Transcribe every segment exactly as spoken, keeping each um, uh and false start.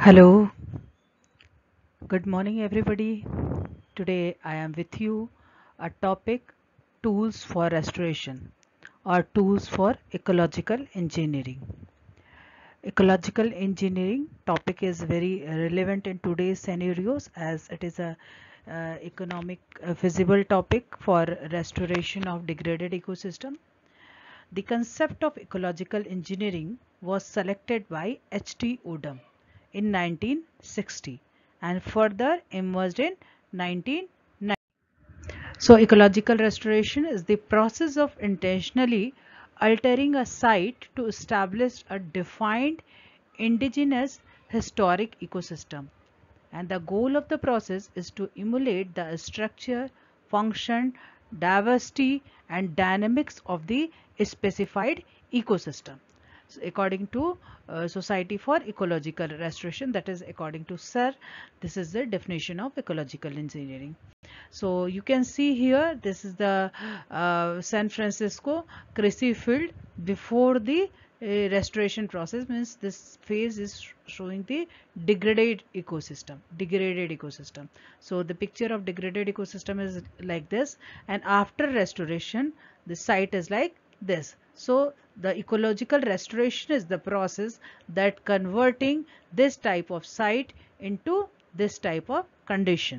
Hello, good morning everybody. Today I am with you a topic tools for restoration or tools for ecological engineering. Ecological engineering topic is very relevant in today's scenarios as it is a uh, economic uh, feasible topic for restoration of degraded ecosystem. The concept of ecological engineering was selected by H T Odum in nineteen sixty and further emerged in nineteen ninety. So ecological restoration is the process of intentionally altering a site to establish a defined indigenous historic ecosystem. And the goal of the process is to emulate the structure, function, diversity and dynamics of the specified ecosystem. So according to uh, Society for Ecological Restoration, that is according to S I R, this is the definition of ecological engineering. So you can see here, this is the uh, San Francisco Cressy field before the uh, restoration process. Means this phase is showing the degraded ecosystem degraded ecosystem. So the picture of degraded ecosystem is like this, and after restoration the site is like this. So the ecological restoration is the process that converting this type of site into this type of condition.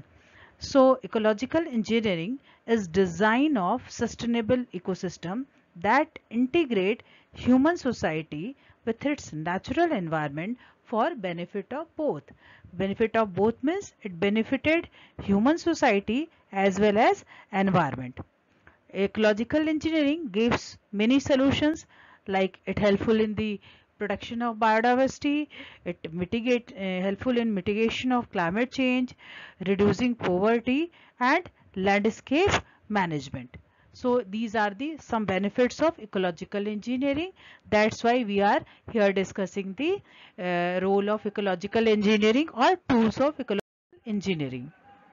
So ecological engineering is design of sustainable ecosystem that integrate human society with its natural environment for benefit of both. Benefit of both means it benefited human society as well as environment. Ecological engineering gives many solutions, like it helpful in the protection of biodiversity, it mitigate uh, helpful in mitigation of climate change, reducing poverty and landscape management. So these are the some benefits of ecological engineering. That's why we are here discussing the uh, role of ecological engineering or tools of ecological engineering.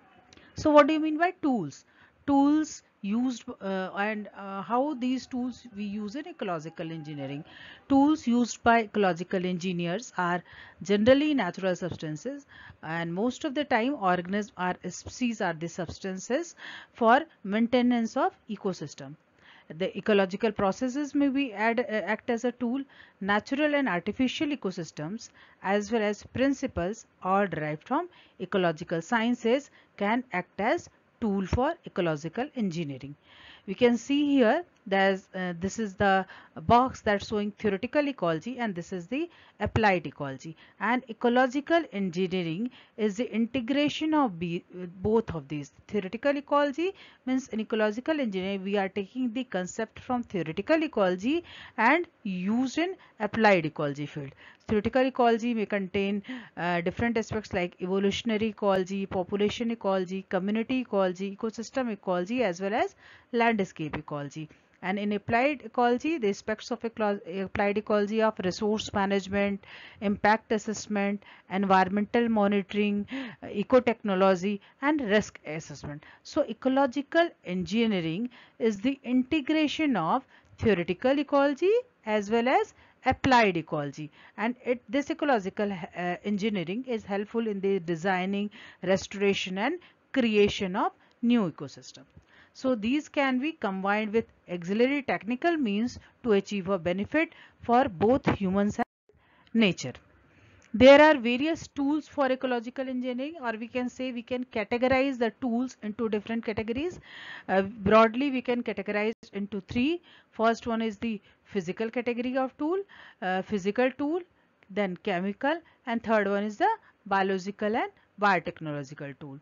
So what do you mean by tools? Tools used uh, and uh, how these tools we use in ecological engineering. Tools used by ecological engineers are generally natural substances, and most of the time organisms are species are the substances for maintenance of ecosystem. The ecological processes may be add, uh, act as a tool. Natural and artificial ecosystems as well as principles all derived from ecological sciences can act as tool for ecological engineering. We can see here there's uh, this is the box that's showing theoretical ecology and this is the applied ecology, and ecological engineering is the integration of be, both of these. Theoretical ecology means in ecological engineering we are taking the concept from theoretical ecology and used in applied ecology field. Theoretical ecology may contain uh, different aspects like evolutionary ecology, population ecology, community ecology, ecosystem ecology as well as landscape ecology. And in applied ecology, the aspects of applied ecology of resource management, impact assessment, environmental monitoring, uh, ecotechnology and risk assessment. So ecological engineering is the integration of theoretical ecology as well as applied ecology, and it this ecological uh, engineering is helpful in the designing, restoration and creation of new ecosystem. So these can be combined with auxiliary technical means to achieve a benefit for both humans and nature. There are various tools for ecological engineering, or we can say we can categorize the tools into different categories. Uh, broadly, we can categorize into three. First one is the physical category of tool, uh, physical tool, then chemical, and third one is the biological and biotechnological tool.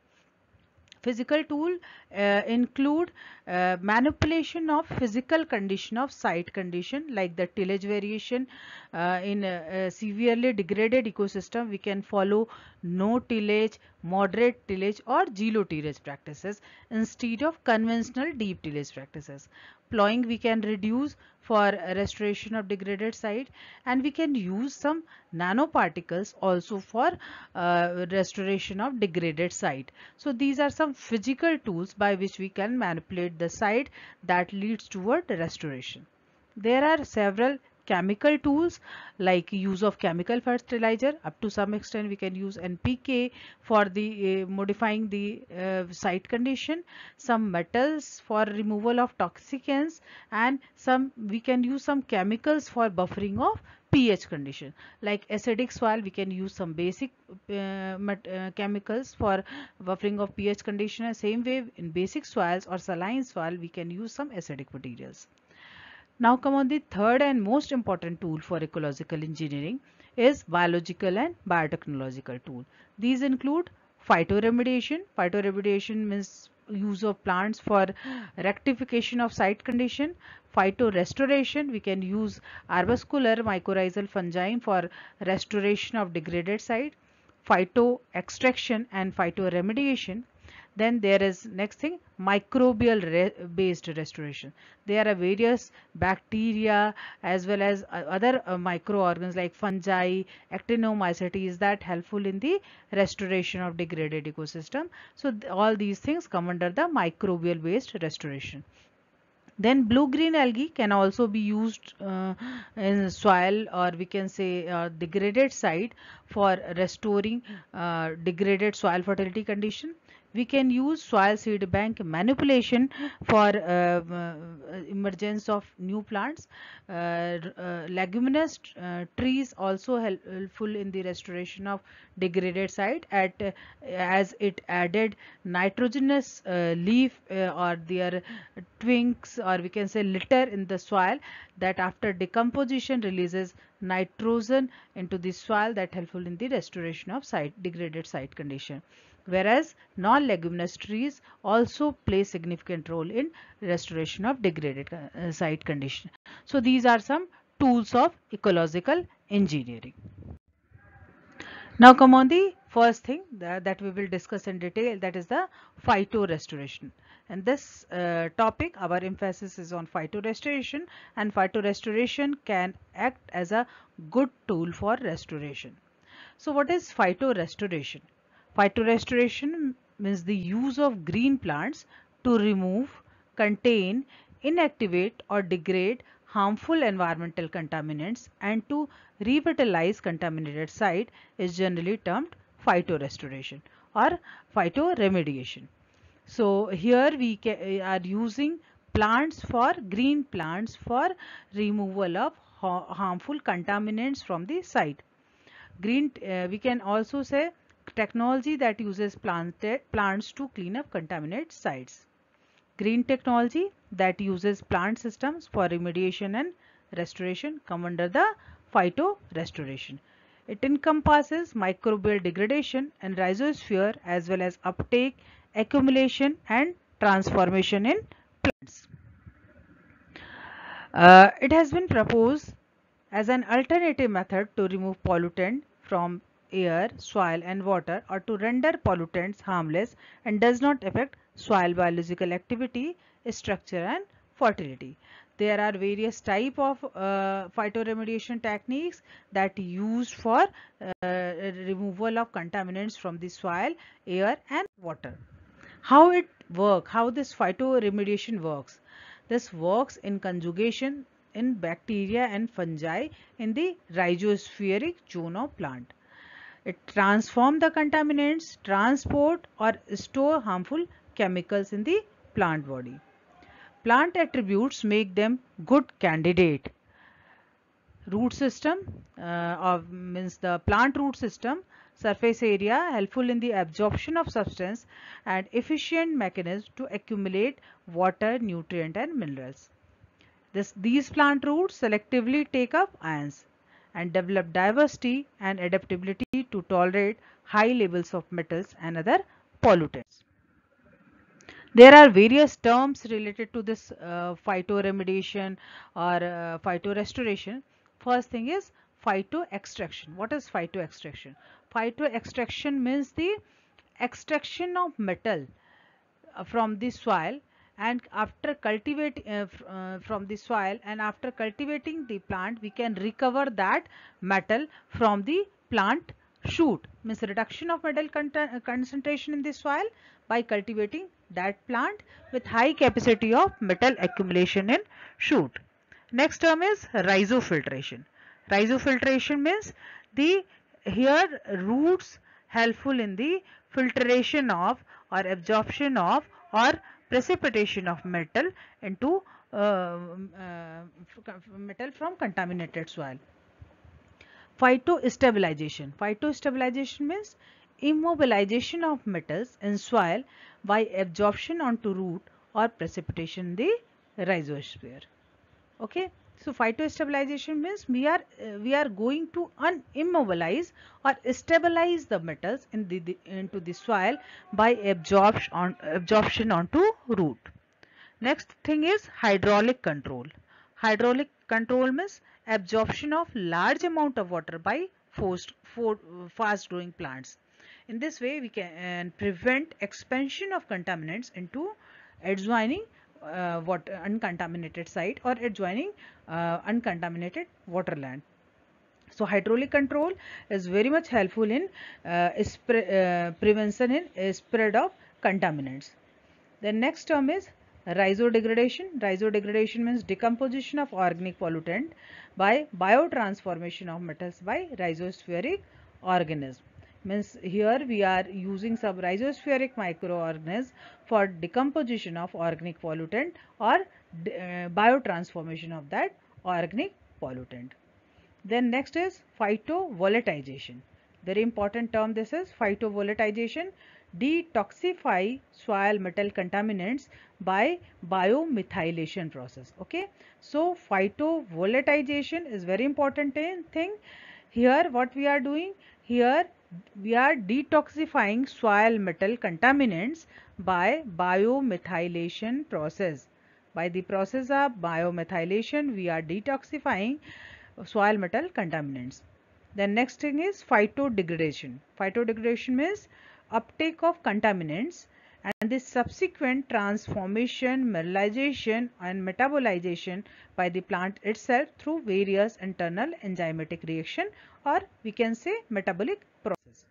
Physical tool uh, include uh, manipulation of physical condition of site condition like the tillage variation. Uh, in a, a severely degraded ecosystem we can follow no tillage, moderate tillage or zero tillage practices instead of conventional deep tillage practices. Plowing we can reduce for restoration of degraded site, and we can use some nanoparticles also for uh, restoration of degraded site. So these are some physical tools by which we can manipulate the site that leads toward restoration. There are several chemical tools like use of chemical fertilizer. Up to some extent we can use N P K for the uh, modifying the uh, site condition, some metals for removal of toxicants, and some we can use some chemicals for buffering of pH condition. Like acidic soil, we can use some basic uh, mat, uh, chemicals for buffering of pH condition. Same way in basic soils or saline soil, we can use some acidic materials. Now come on, the third and most important tool for ecological engineering is biological and biotechnological tool. These include phytoremediation. Phytoremediation means use of plants for rectification of site condition. Phytorestoration, we can use arbuscular mycorrhizal fungi for restoration of degraded site. Phytoextraction and phytoremediation. Then there is next thing, microbial re based restoration. There are various bacteria as well as uh, other uh, microorganisms like fungi, actinomycetes that helpful in the restoration of degraded ecosystem. So th all these things come under the microbial based restoration. Then blue-green algae can also be used uh, in soil, or we can say uh, degraded site, for restoring uh, degraded soil fertility condition. We can use soil seed bank manipulation for uh, uh, emergence of new plants. Uh, uh, leguminous uh, trees also help, helpful in the restoration of degraded site at uh, as it added nitrogenous uh, leaf uh, or their twinks, or we can say litter in the soil, that after decomposition releases nitrogen into the soil that helpful in the restoration of site degraded site condition. Whereas non-leguminous trees also play significant role in restoration of degraded uh, site condition. So these are some tools of ecological engineering. Now come on the first thing that, that we will discuss in detail, that is the phytorestoration. And this uh, topic, our emphasis is on phytorestoration, and phytorestoration can act as a good tool for restoration. So what is phytorestoration? Phytorestoration means the use of green plants to remove, contain, inactivate or degrade harmful environmental contaminants and to revitalize contaminated site is generally termed phytorestoration or phytoremediation. So here we are using plants for green plants for removal of harmful contaminants from the site. Green, uh, we can also say technology that uses planted, plants to clean up contaminated sites. Green technology that uses plant systems for remediation and restoration come under the phytorestoration. It encompasses microbial degradation and rhizosphere as well as uptake, accumulation and transformation in plants. Uh, it has been proposed as an alternative method to remove pollutant from air, soil and water, or to render pollutants harmless and does not affect soil biological activity, structure and fertility. There are various type of uh, phytoremediation techniques that used for uh, removal of contaminants from the soil, air and water. How it work, how this phytoremediation works? This works in conjugation in bacteria and fungi in the rhizospheric zone of plant. It transforms the contaminants, transport or store harmful chemicals in the plant body. Plant attributes make them good candidate. Root system uh, of means the plant root system, surface area helpful in the absorption of substance and efficient mechanism to accumulate water, nutrient and minerals. This, these plant roots selectively take up ions and develop diversity and adaptability to tolerate high levels of metals and other pollutants. There are various terms related to this uh, phytoremediation or uh, phytorestoration. First thing is phytoextraction. What is phytoextraction? Phytoextraction means the extraction of metal uh, from the soil, and after cultivate uh, uh, from the soil and after cultivating the plant we can recover that metal from the plant shoot, means reduction of metal concentration in the soil by cultivating that plant with high capacity of metal accumulation in shoot. Next term is rhizofiltration. Rhizofiltration means the here roots helpful in the filtration of or absorption of or precipitation of metal into uh, uh, metal from contaminated soil. Phytostabilization. Phytostabilization means immobilization of metals in soil by absorption onto root or precipitation in the rhizosphere. Okay, so phytostabilization means we are uh, we are going to unimmobilize or stabilize the metals in the, the into the soil by absorption on absorption onto root. Next thing is hydraulic control. Hydraulic control means absorption of large amount of water by forced, for, fast growing plants. In this way, we can uh, prevent expansion of contaminants into adjoining uh, what uncontaminated site or adjoining uh, uncontaminated waterland. So hydraulic control is very much helpful in uh, uh, prevention in uh, spread of contaminants. The next term is rhizodegradation. Rhizodegradation means decomposition of organic pollutant by biotransformation of metals by rhizospheric organism. Means here we are using some rhizospheric microorganisms for decomposition of organic pollutant or uh, biotransformation of that organic pollutant. Then next is phytovolatilization. Very important term this is phytovolatilization. Detoxify soil metal contaminants by biomethylation process. Okay. So phytovolatilization is very important thing. Here what we are doing? Here we are detoxifying soil metal contaminants by biomethylation process. By the process of biomethylation, we are detoxifying soil metal contaminants. Then next thing is phytodegradation. Phytodegradation means uptake of contaminants and the subsequent transformation, mineralization and metabolization by the plant itself through various internal enzymatic reaction, or we can say metabolic process.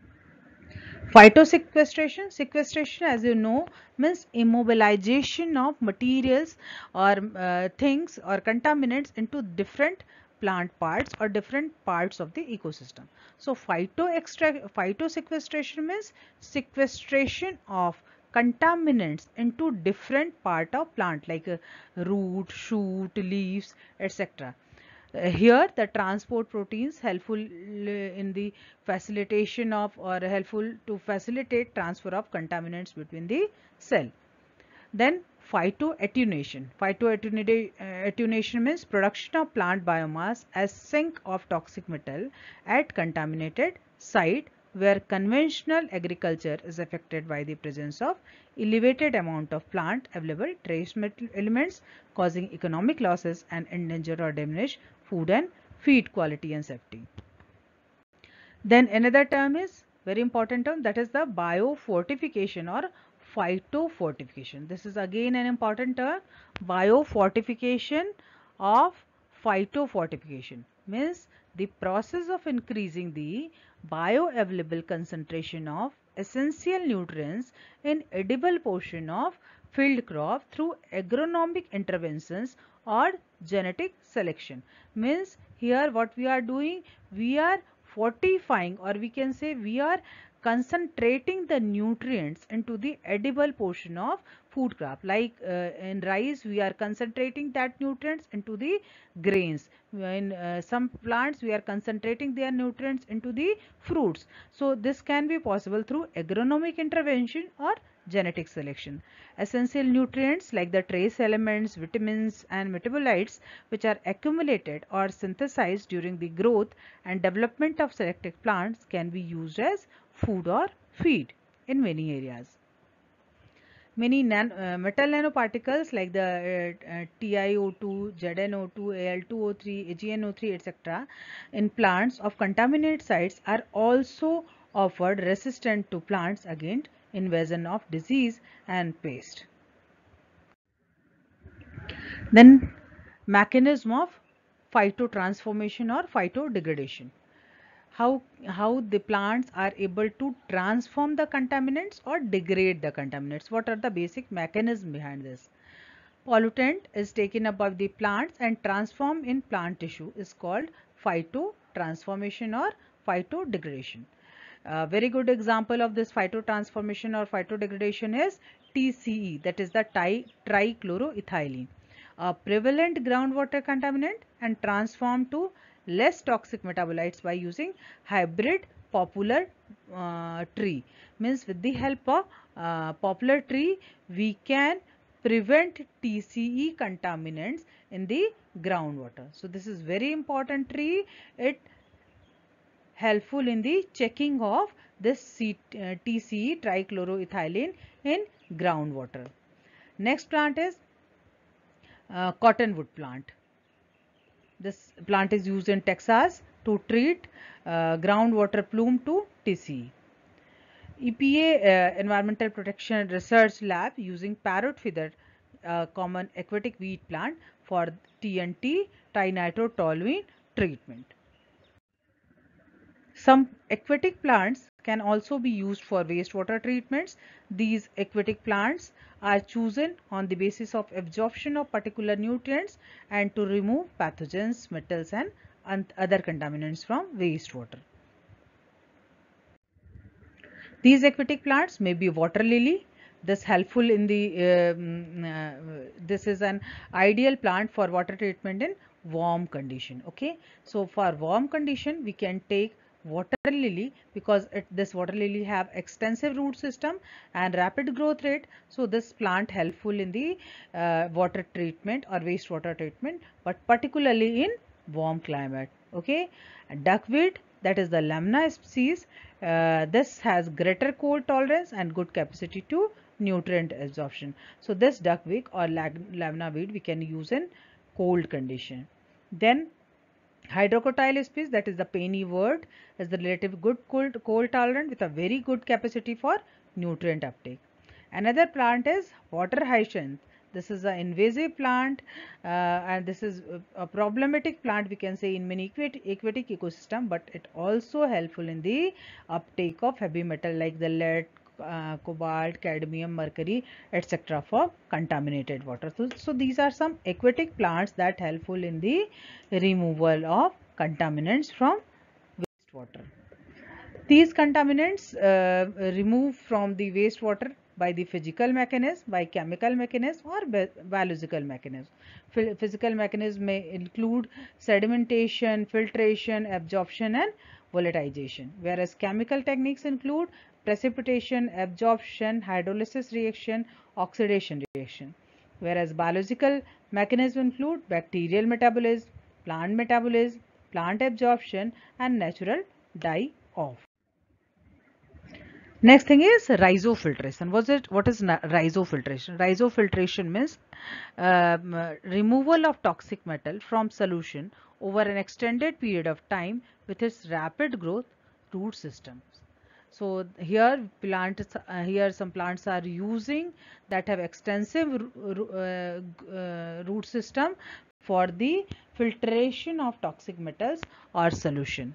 Phytosequestration. Sequestration, as you know, means immobilization of materials or uh, things or contaminants into different plant parts or different parts of the ecosystem. So phyto extract phytosequestration means sequestration of contaminants into different part of plant like uh, root, shoot, leaves, et cetera. Uh, here the transport proteins helpful uh, in the facilitation of or helpful to facilitate transfer of contaminants between the cell. Then phytoattenuation. Phytoattenuation means production of plant biomass as sink of toxic metal at contaminated site where conventional agriculture is affected by the presence of elevated amount of plant available trace metal elements causing economic losses and endanger or diminish food and feed quality and safety. Then another term is very important term, that is the biofortification or phytofortification. This is again an important term. Biofortification of phytofortification means the process of increasing the bioavailable concentration of essential nutrients in edible portion of field crop through agronomic interventions or genetic selection. Means here what we are doing, we are fortifying or we can say we are concentrating the nutrients into the edible portion of food crop. Like uh, in rice we are concentrating that nutrients into the grains. In uh, some plants we are concentrating their nutrients into the fruits. So this can be possible through agronomic intervention or genetic selection. Essential nutrients like the trace elements, vitamins and metabolites which are accumulated or synthesized during the growth and development of selected plants can be used as food or feed in many areas. Many nan uh, metal nanoparticles like the uh, uh, T i O two, Z n O two, A L two O three, A G N O three, et cetera in plants of contaminated sites are also offered resistant to plants against invasion of disease and pest. Then mechanism of phytotransformation or phytodegradation. How, how the plants are able to transform the contaminants or degrade the contaminants. What are the basic mechanisms behind this? pollutant is taken up by the plants and transformed in plant tissue is called phytotransformation or phytodegradation. A very good example of this phytotransformation or phytodegradation is T C E, that is the trichloroethylene, a prevalent groundwater contaminant, and transformed to less toxic metabolites by using hybrid popular uh, tree. Means with the help of uh, popular tree we can prevent T C E contaminants in the groundwater. So this is very important tree. It helpful in the checking of this C, uh, T C E trichloroethylene in groundwater. Next plant is uh, cottonwood plant. This plant is used in Texas to treat uh, groundwater plume to T C E. E P A uh, Environmental Protection Research Lab using parrot feather, uh, common aquatic weed plant for T N T, trinitrotoluene treatment. Some aquatic plants can also be used for wastewater treatments. These aquatic plants are chosen on the basis of absorption of particular nutrients and to remove pathogens, metals and other contaminants from wastewater. These aquatic plants may be water lily. This helpful in the um, uh, this is an ideal plant for water treatment in warm condition. Okay, so for warm condition we can take water lily because it, this water lily have extensive root system and rapid growth rate. So this plant helpful in the uh, water treatment or wastewater treatment, but particularly in warm climate. Okay, and duckweed, that is the Lamna species. Uh, this has greater cold tolerance and good capacity to nutrient absorption. So this duckweed or Lamna weed we can use in cold condition. Then hydrocotyle species, that is the penny wort, is the relative good cold, cold tolerant with a very good capacity for nutrient uptake. Another plant is water hyacinth. This is an invasive plant uh, and this is a problematic plant we can say in many aquatic, aquatic ecosystem, but it also helpful in the uptake of heavy metal like the lead, uh, cobalt, cadmium, mercury, et cetera for contaminated water. So, so these are some aquatic plants that helpful in the removal of contaminants from wastewater. These contaminants uh, removed from the wastewater by the physical mechanism, by chemical mechanism or biological mechanism. Physical mechanism may include sedimentation, filtration, absorption and volatilization, whereas chemical techniques include precipitation, absorption, hydrolysis reaction, oxidation reaction, whereas biological mechanisms include bacterial metabolism, plant metabolism, plant absorption and natural die-off. Next thing is rhizofiltration. What's it? What is rhizofiltration? Rhizofiltration means um, removal of toxic metal from solution over an extended period of time with its rapid growth root systems. So here plants, uh, here some plants are using that have extensive uh, uh, root system for the filtration of toxic metals or solution.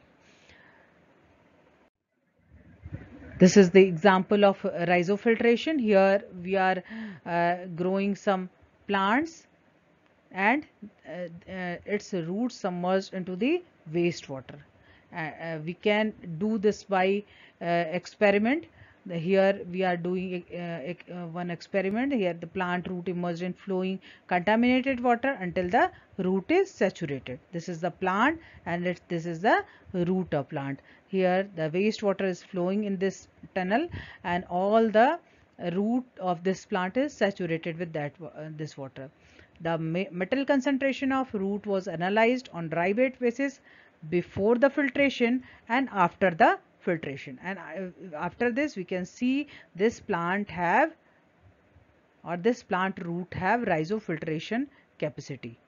This is the example of rhizofiltration. Here we are uh, growing some plants and uh, uh, its roots submerged into the wastewater. Uh, uh, we can do this by uh, experiment. Here we are doing uh, uh, one experiment. Here the plant root immersed in flowing contaminated water until the root is saturated. This is the plant and it, this is the root of plant. Here the wastewater is flowing in this tunnel and all the root of this plant is saturated with that uh, this water. The metal concentration of root was analyzed on dry weight basis before the filtration and after the filtration, and after this we can see this plant have or this plant root have rhizofiltration capacity.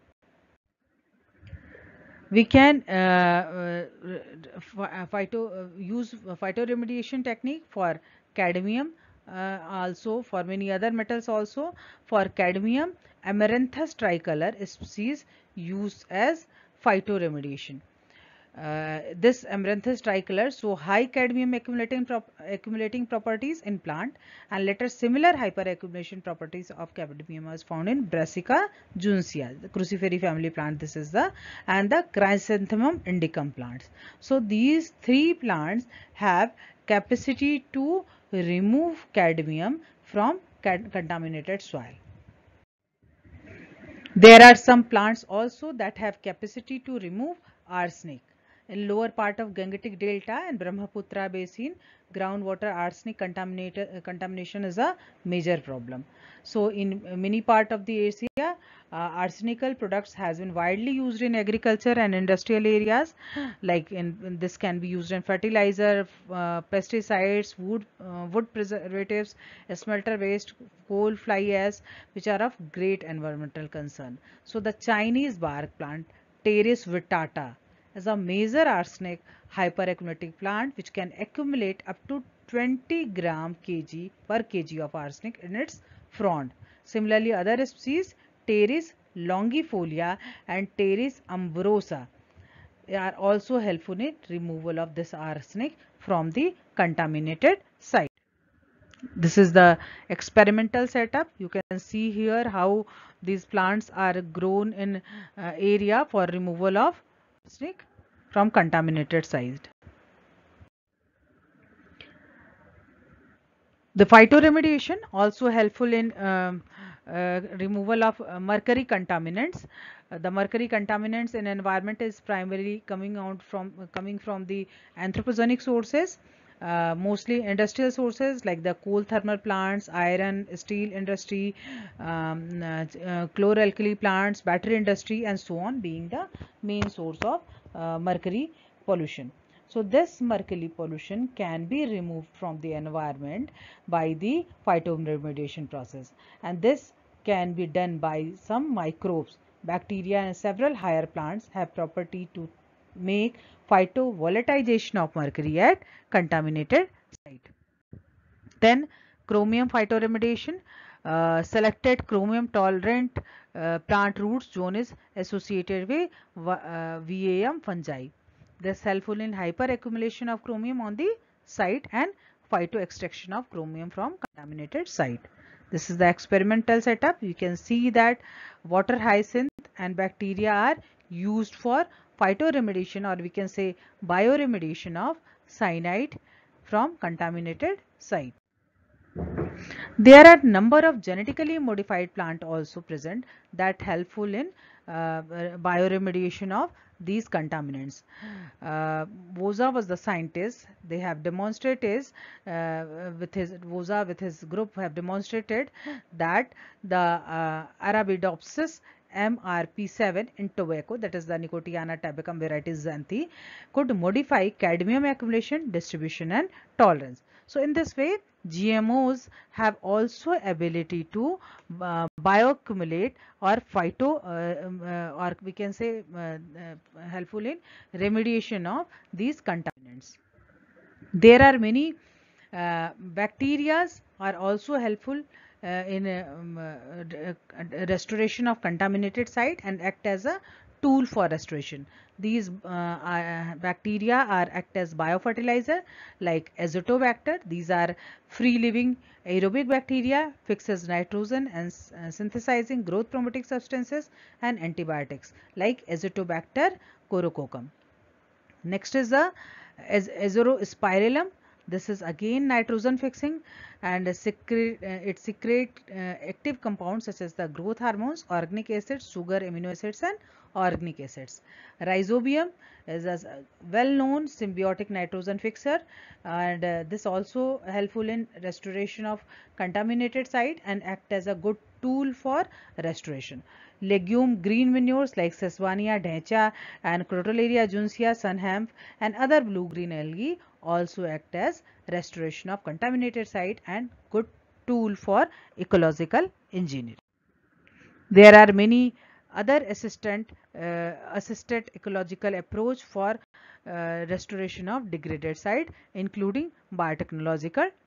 We can uh, uh, phyto, uh, use phytoremediation technique for cadmium, uh, also for many other metals also. For cadmium, Amaranthus tricolor species used as phytoremediation. Uh, this Amaranthus tricolor show high cadmium accumulating prop accumulating properties in plant, and later similar hyperaccumulation properties of cadmium was found in Brassica juncea, the crucifery family plant. This is the and the Chrysanthemum indicum plants. So these three plants have capacity to remove cadmium from contaminated soil. There are some plants also that have capacity to remove arsenic. In lower part of Gangetic Delta and Brahmaputra basin, groundwater arsenic contaminated, contamination is a major problem. So in many part of the Asia, uh, arsenical products has been widely used in agriculture and industrial areas. Like in, in this can be used in fertilizer, uh, pesticides, wood, uh, wood preservatives, smelter waste, coal fly ash, which are of great environmental concern. So the Chinese bark plant, Pteris vittata, is a major arsenic hyperaccumulating plant which can accumulate up to twenty gram kg per kg of arsenic in its frond. Similarly, other species, Pteris longifolia and Pteris umbrosa, are also helpful in removal of this arsenic from the contaminated site. This is the experimental setup. You can see here how these plants are grown in uh, area for removal of arsenic from contaminated site. The phytoremediation also helpful in um, uh, removal of uh, mercury contaminants. Uh, the mercury contaminants in environment is primarily coming out from uh, coming from the anthropogenic sources, uh, mostly industrial sources like the coal thermal plants, iron, steel industry, um, uh, uh, chloralkali plants, battery industry, and so on, being the main source of uh, mercury pollution. So this mercury pollution can be removed from the environment by the phytoremediation process, and this can be done by some microbes. Bacteria and several higher plants have property to make phytovolatilization of mercury at contaminated site. Then chromium phytoremediation, uh, selected chromium tolerant uh, plant roots zone is associated with uh, V A M fungi. This helpful in hyperaccumulation of chromium on the site and phytoextraction of chromium from contaminated site. This is the experimental setup. You can see that water hyacinth and bacteria are used for phytoremediation, or we can say bioremediation of cyanide from contaminated site. There are number of genetically modified plant also present that helpful in uh, bioremediation of these contaminants. Uh, Woza was the scientist. They have demonstrated uh, with his Woza with his group have demonstrated that the uh, Arabidopsis M R P seven in tobacco, that is the Nicotiana tabacum variety xanthi, could modify cadmium accumulation, distribution, and tolerance. So in this way, G M Os have also ability to uh, bioaccumulate or phyto uh, um, uh, or we can say uh, uh, helpful in remediation of these contaminants. There are many uh, bacterias are also helpful uh, in um, uh, restoration of contaminated site and act as a tool for restoration. These uh, uh, bacteria are act as biofertilizer like azotobacter. These are free living aerobic bacteria, fixes nitrogen and uh, synthesizing growth promoting substances and antibiotics like azotobacter corococcum. Next is the Azospirillum. This is again nitrogen fixing and secrete, uh, it secrete uh, active compounds such as the growth hormones, organic acids, sugar, amino acids, and organic acids. Rhizobium is a well-known symbiotic nitrogen fixer, and uh, this also helpful in restoration of contaminated site and act as a good tool for restoration. Legume green manures like Sesbania dhecha and Crotalaria juncea, sunhemp, and other blue-green algae also act as restoration of contaminated site and good tool for ecological engineering. There are many other assistant uh, assisted ecological approach for uh, restoration of degraded site, including biotechnological